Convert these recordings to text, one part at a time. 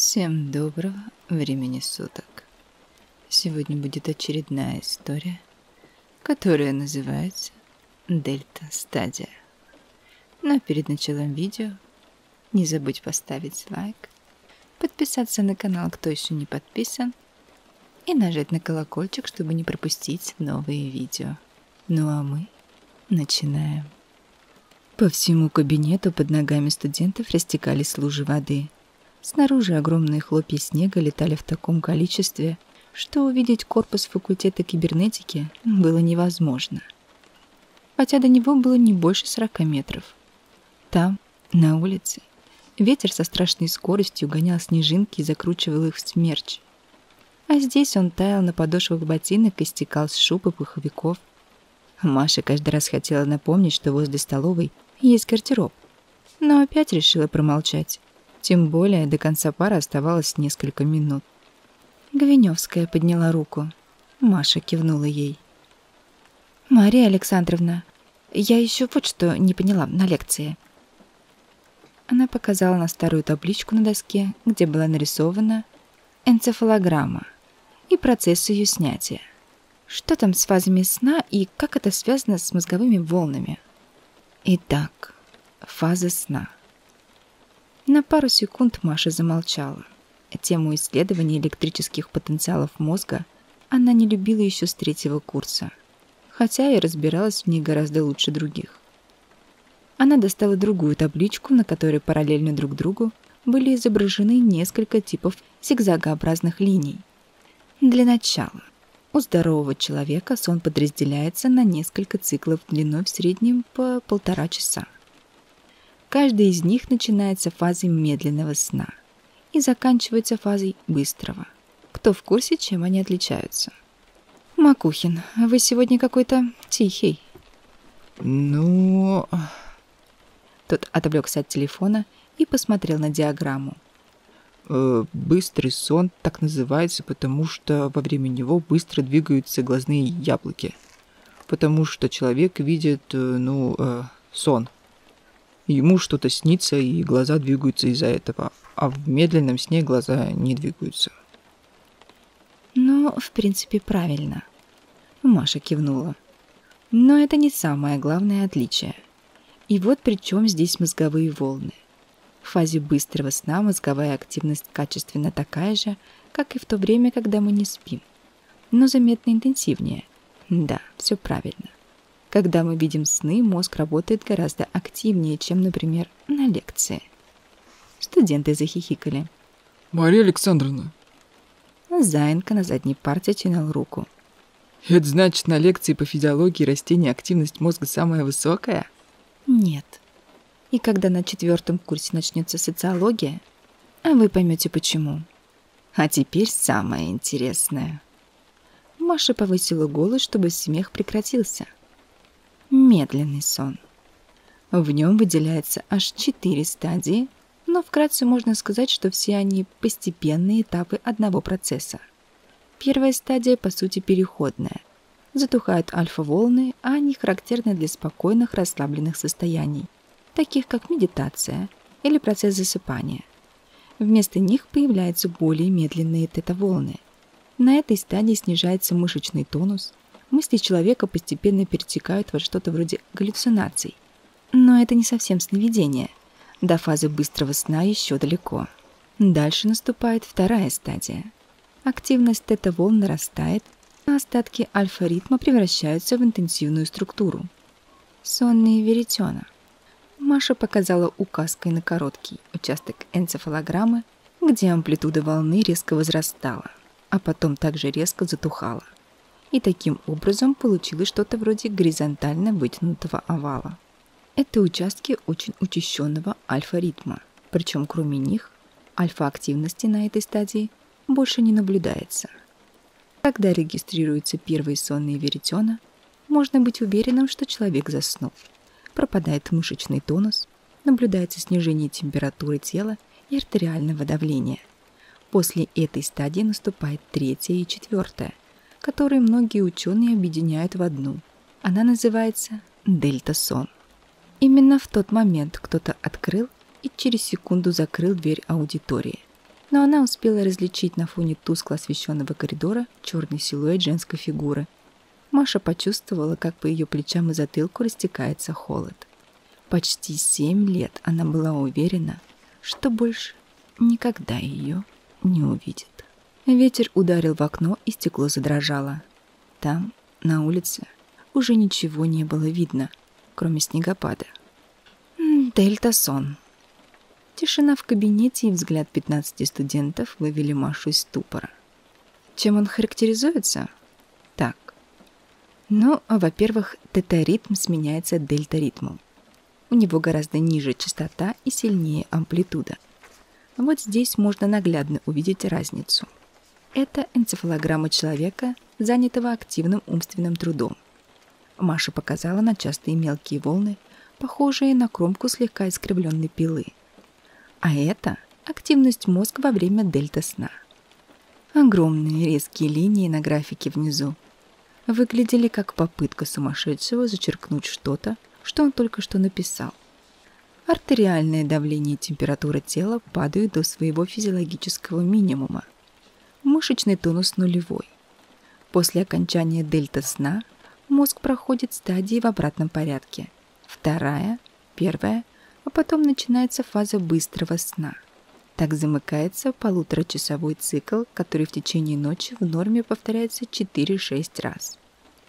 Всем доброго времени суток. Сегодня будет очередная история, которая называется Дельта Стадия. Но перед началом видео не забудь поставить лайк, подписаться на канал, кто еще не подписан, и нажать на колокольчик, чтобы не пропустить новые видео. Ну а мы начинаем. По всему кабинету под ногами студентов растекались лужи воды. Снаружи огромные хлопья снега летали в таком количестве, что увидеть корпус факультета кибернетики было невозможно. Хотя до него было не больше 40 метров. Там, на улице, ветер со страшной скоростью гонял снежинки и закручивал их в смерч. А здесь он таял на подошвах ботинок и стекал с шуб и пуховиков. Маша каждый раз хотела напомнить, что возле столовой есть гардероб, но опять решила промолчать. Тем более до конца пары оставалось несколько минут. Гвиневская подняла руку. Маша кивнула ей. «Мария Александровна, я еще вот что не поняла на лекции». Она показала на старую табличку на доске, где была нарисована энцефалограмма и процесс ее снятия. Что там с фазами сна и как это связано с мозговыми волнами? Итак, фаза сна. На пару секунд Маша замолчала. Тему исследования электрических потенциалов мозга она не любила еще с 3-го курса, хотя и разбиралась в ней гораздо лучше других. Она достала другую табличку, на которой параллельно друг другу были изображены несколько типов зигзагообразных линий. Для начала, у здорового человека сон подразделяется на несколько циклов длиной в среднем по 1,5 часа. Каждый из них начинается фазой медленного сна и заканчивается фазой быстрого. Кто в курсе, чем они отличаются? Макухин, вы сегодня какой-то тихий. Ну... Тот отвлекся от телефона и посмотрел на диаграмму. Быстрый сон так называется, потому что во время него быстро двигаются глазные яблоки. Потому что человек видит, сон. Ему что-то снится, и глаза двигаются из-за этого. А в медленном сне глаза не двигаются. Ну, в принципе, правильно. Маша кивнула. Но это не самое главное отличие. И вот при чем здесь мозговые волны. В фазе быстрого сна мозговая активность качественно такая же, как и в то время, когда мы не спим. Но заметно интенсивнее. Да, все правильно. Когда мы видим сны, мозг работает гораздо активнее, чем, например, на лекции. Студенты захихикали. Мария Александровна. Заинка на задней парте тянул руку. Это значит, на лекции по физиологии растений активность мозга самая высокая? Нет. И когда на 4-м курсе начнется социология, вы поймете почему. А теперь самое интересное. Маша повысила голос, чтобы смех прекратился. Медленный сон. В нем выделяется аж 4 стадии, но вкратце можно сказать, что все они постепенные этапы одного процесса. Первая стадия, по сути, переходная. Затухают альфа-волны, а они характерны для спокойных, расслабленных состояний, таких как медитация или процесс засыпания. Вместо них появляются более медленные тета-волны. На этой стадии снижается мышечный тонус, мысли человека постепенно перетекают во что-то вроде галлюцинаций. Но это не совсем сновидение. До фазы быстрого сна еще далеко. Дальше наступает вторая стадия. Активность тета-волн нарастает, а остатки альфа-ритма превращаются в интенсивную структуру. Сонные веретена. Маша показала указкой на короткий участок энцефалограммы, где амплитуда волны резко возрастала, а потом также резко затухала. И таким образом получилось что-то вроде горизонтально вытянутого овала. Это участки очень учащенного альфа-ритма, причем кроме них альфа-активности на этой стадии больше не наблюдается. Когда регистрируются первые сонные веретена, можно быть уверенным, что человек заснул. Пропадает мышечный тонус, наблюдается снижение температуры тела и артериального давления. После этой стадии наступает 3-я и 4-я, которые многие ученые объединяют в одну. Она называется дельта-сон. Именно в тот момент кто-то открыл и через секунду закрыл дверь аудитории. но она успела различить на фоне тускло освещенного коридора черный силуэт женской фигуры. Маша почувствовала, как по ее плечам и затылку растекается холод. Почти 7 лет она была уверена, что больше никогда ее не увидит. Ветер ударил в окно, и стекло задрожало. Там, на улице, уже ничего не было видно, кроме снегопада. Дельта-сон. Тишина в кабинете и взгляд 15 студентов вывели Машу из ступора. Чем он характеризуется? Так. Ну, во-первых, тета-ритм сменяется дельта-ритмом. У него гораздо ниже частота и сильнее амплитуда. Вот здесь можно наглядно увидеть разницу. Это энцефалограмма человека, занятого активным умственным трудом. Маша показала на частые мелкие волны, похожие на кромку слегка искривленной пилы. А это активность мозга во время дельта-сна. Огромные резкие линии на графике внизу выглядели как попытка сумасшедшего зачеркнуть что-то, что он только что написал. Артериальное давление и температура тела падают до своего физиологического минимума. Мышечный тонус нулевой. После окончания дельта-сна мозг проходит стадии в обратном порядке. Вторая, первая, а потом начинается фаза быстрого сна. Так замыкается полуторачасовой цикл, который в течение ночи в норме повторяется 4-6 раз.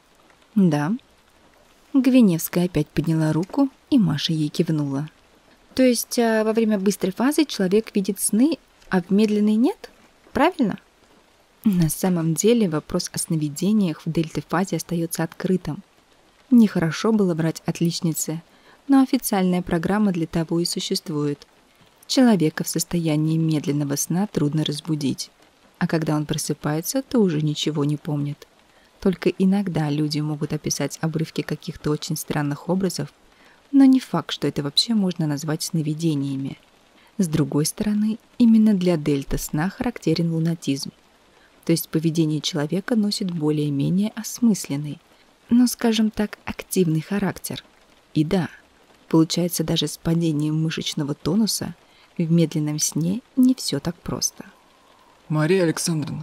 Да. Гвиневская опять подняла руку, и Маша ей кивнула. То есть во время быстрой фазы человек видит сны, а в медленной нет? Правильно? На самом деле вопрос о сновидениях в дельта-фазе остается открытым. Нехорошо было брать отличницы, но официальная программа для того и существует. Человека в состоянии медленного сна трудно разбудить, а когда он просыпается, то уже ничего не помнит. Только иногда люди могут описать обрывки каких-то очень странных образов, но не факт, что это вообще можно назвать сновидениями. С другой стороны, именно для дельта-сна характерен лунатизм. То есть поведение человека носит более-менее осмысленный, но, скажем так, активный характер. И да, получается, даже с падением мышечного тонуса в медленном сне не все так просто. Мария Александровна.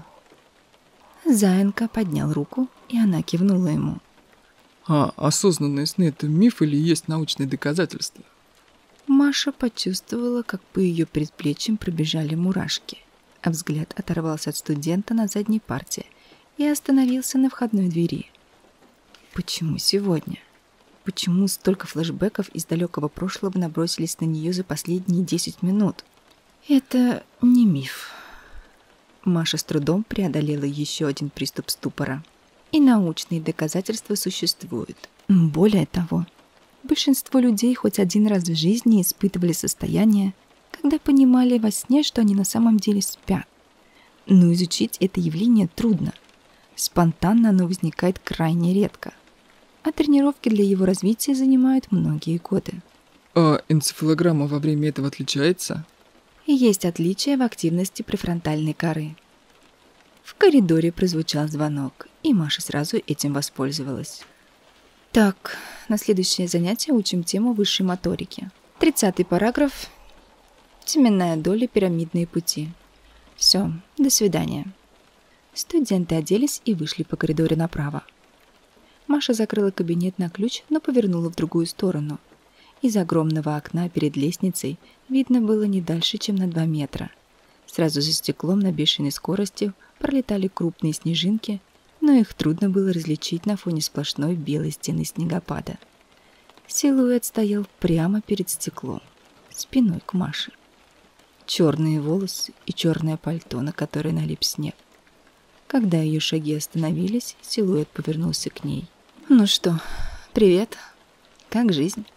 Заинка поднял руку, и она кивнула ему. А осознанные сны — это миф или есть научные доказательства? Маша почувствовала, как по ее предплечьям пробежали мурашки, а взгляд оторвался от студента на задней парте и остановился на входной двери. Почему сегодня? Почему столько флешбеков из далекого прошлого набросились на нее за последние 10 минут? Это не миф. Маша с трудом преодолела еще один приступ ступора. И научные доказательства существуют. Более того, большинство людей хоть один раз в жизни испытывали состояние, когда понимали во сне, что они на самом деле спят. Но изучить это явление трудно. Спонтанно оно возникает крайне редко. А тренировки для его развития занимают многие годы. А энцефалограмма во время этого отличается? И есть отличия в активности префронтальной коры. В коридоре прозвучал звонок, и Маша сразу этим воспользовалась. Так, на следующее занятие учим тему высшей моторики. 30-й параграф. Теменная доля, пирамидные пути. Все, до свидания. Студенты оделись и вышли по коридору направо. Маша закрыла кабинет на ключ, но повернула в другую сторону. Из огромного окна перед лестницей видно было не дальше, чем на 2 метра. Сразу за стеклом на бешеной скорости пролетали крупные снежинки, но их трудно было различить на фоне сплошной белой стены снегопада. Силуэт стоял прямо перед стеклом, спиной к Маше. Черные волосы и черное пальто, на которое налип снег. Когда ее шаги остановились, силуэт повернулся к ней. «Ну что, привет. Как жизнь?»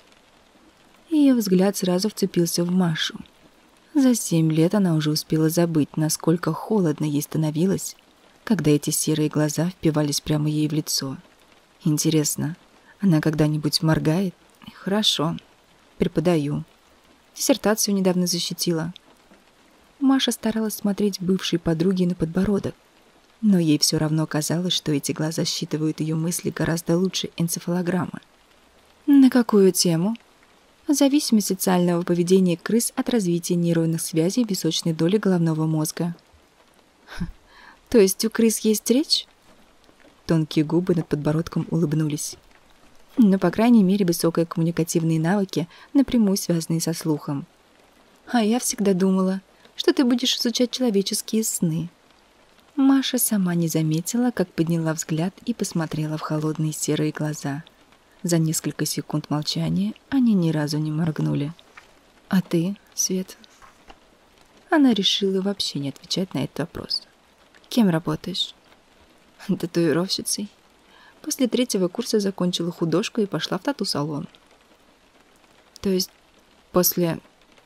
Ее взгляд сразу вцепился в Машу. За 7 лет она уже успела забыть, насколько холодно ей становилось, когда эти серые глаза впивались прямо ей в лицо. Интересно, она когда-нибудь моргает? Хорошо. Преподаю. Диссертацию недавно защитила. Маша старалась смотреть бывшей подруге на подбородок, но ей все равно казалось, что эти глаза считывают ее мысли гораздо лучше энцефалограммы. «На какую тему?» Зависимость социального поведения крыс от развития нейронных связей в височной доле головного мозга. То есть у крыс есть речь? Тонкие губы над подбородком улыбнулись. Но, по крайней мере, высокие коммуникативные навыки, напрямую связанные со слухом. А я всегда думала, что ты будешь изучать человеческие сны. Маша сама не заметила, как подняла взгляд и посмотрела в холодные серые глаза. За несколько секунд молчания они ни разу не моргнули. «А ты, Свет?» Она решила вообще не отвечать на этот вопрос. «Кем работаешь?» «Татуировщицей. После 3-го курса закончила художку и пошла в тату-салон». «То есть после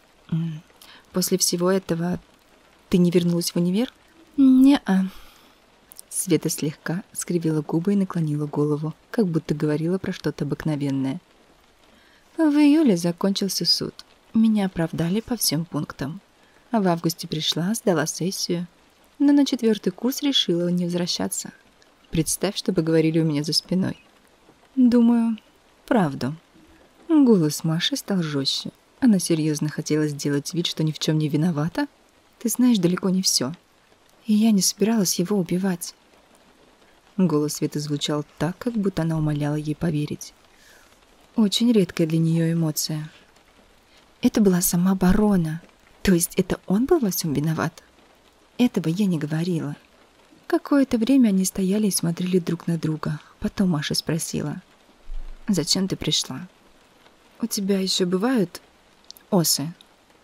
всего этого ты не вернулась в универ?» «Не-а». Света слегка скривила губы и наклонила голову, как будто говорила про что-то обыкновенное. В июле закончился суд. Меня оправдали по всем пунктам. А в августе пришла, сдала сессию. Но на 4-й курс решила не возвращаться. Представь, что бы говорили у меня за спиной. Думаю, правду. Голос Маши стал жестче. Она серьезно хотела сделать вид, что ни в чем не виновата. Ты знаешь далеко не все. И я не собиралась его убивать. Голос Светы звучал так, как будто она умоляла ей поверить. Очень редкая для нее эмоция. Это была самооборона. То есть это он был во всем виноват? Этого я не говорила. Какое-то время они стояли и смотрели друг на друга. Потом Маша спросила: «Зачем ты пришла? У тебя еще бывают осы?»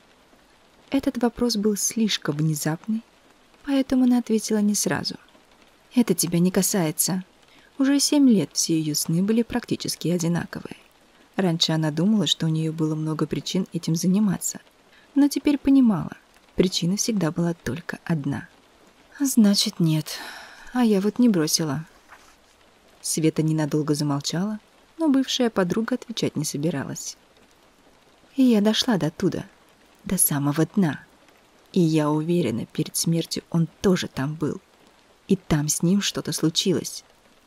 Этот вопрос был слишком внезапный, поэтому она ответила не сразу. «Это тебя не касается». Уже 7 лет все ее сны были практически одинаковые. Раньше она думала, что у нее было много причин этим заниматься, но теперь понимала, причина всегда была только одна. «Значит, нет. А я вот не бросила». Света ненадолго замолчала, но бывшая подруга отвечать не собиралась. «И я дошла до туда, до самого дна. И я уверена, перед смертью он тоже там был. И там с ним что-то случилось».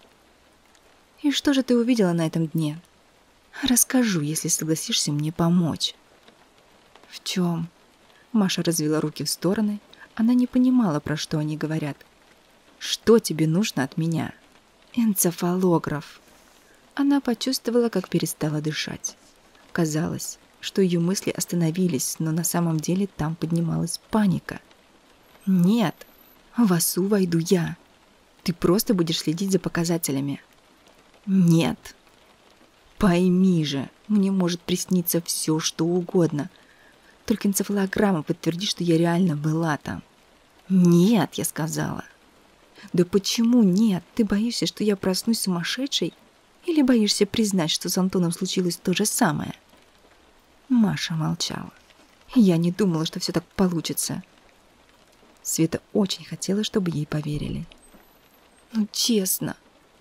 «И что же ты увидела на этом дне?» «Расскажу, если согласишься мне помочь». «В чем?» Маша развела руки в стороны. Она не понимала, про что они говорят. «Что тебе нужно от меня?» «Энцефалограф». Она почувствовала, как перестала дышать. Казалось, что ее мысли остановились, но на самом деле там поднималась паника. «Нет, в ОСУ войду я. Ты просто будешь следить за показателями». «Нет». «Пойми же, мне может присниться все, что угодно. Только энцефалограмма подтвердит, что я реально была там». «Нет», я сказала. «Да почему нет? Ты боишься, что я проснусь сумасшедшей? Или боишься признать, что с Антоном случилось то же самое?» Маша молчала. Я не думала, что все так получится. Света очень хотела, чтобы ей поверили. «Ну, честно».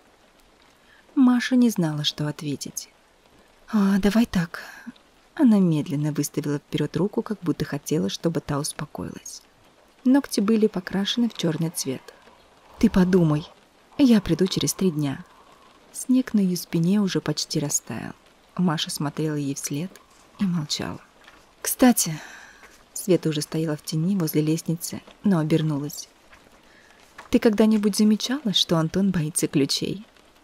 Маша не знала, что ответить. «Давай так». Она медленно выставила вперед руку, как будто хотела, чтобы та успокоилась. Ногти были покрашены в черный цвет. «Ты подумай, я приду через 3 дня». Снег на ее спине уже почти растаял. Маша смотрела ей вслед и молчала. «Кстати...» Света уже стояла в тени возле лестницы, но обернулась. «Ты когда-нибудь замечала, что Антон боится ключей?»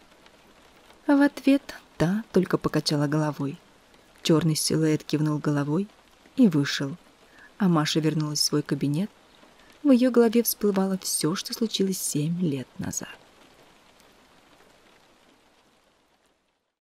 В ответ та только покачала головой. Черный силуэт кивнул головой и вышел. А Маша вернулась в свой кабинет. В ее голове всплывало все, что случилось 7 лет назад.